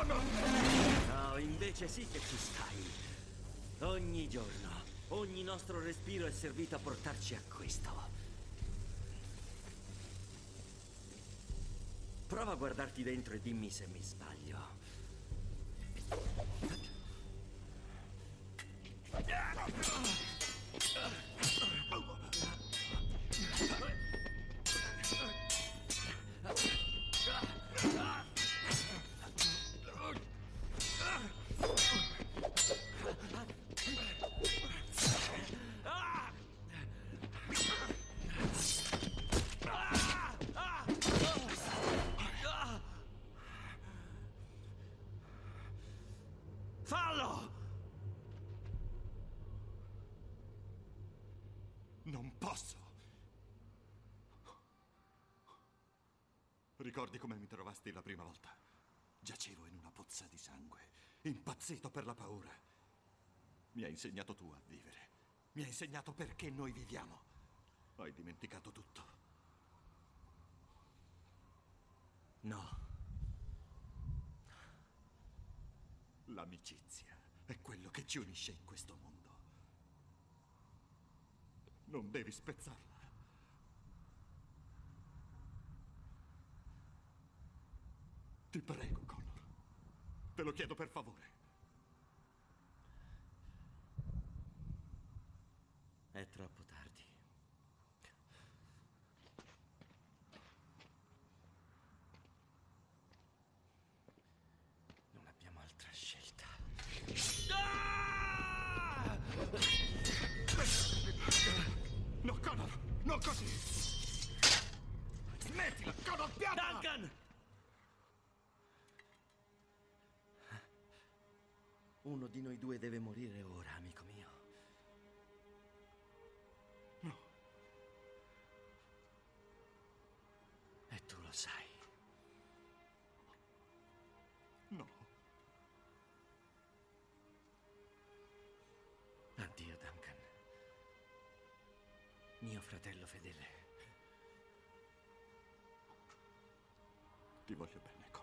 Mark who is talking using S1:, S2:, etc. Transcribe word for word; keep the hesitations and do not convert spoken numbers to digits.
S1: No, invece sì che ci stai. Ogni giorno, ogni nostro respiro è servito a portarci a questo. Prova a guardarti dentro e dimmi se mi sbaglio. Fallo!
S2: Non posso! Ricordi come mi trovasti la prima volta? Giacevo in una pozza di sangue, impazzito per la paura. Mi hai insegnato tu a vivere. Mi hai insegnato perché noi viviamo. Hai dimenticato tutto.
S1: No.
S2: L'amicizia è quello che ci unisce in questo mondo. Non devi spezzarla. Ti prego, Connor. Te lo chiedo per favore.
S1: È troppo tardi. Non abbiamo altra scelta.
S2: No, Connor! Non così! Smettila, Connor, pianta!
S1: Duncan! Uno di noi due deve morire ora, amico mio.
S2: No.
S1: E tu lo sai.
S2: No.
S1: Addio, Duncan. Mio fratello fedele.
S2: Ti voglio bene, Connor.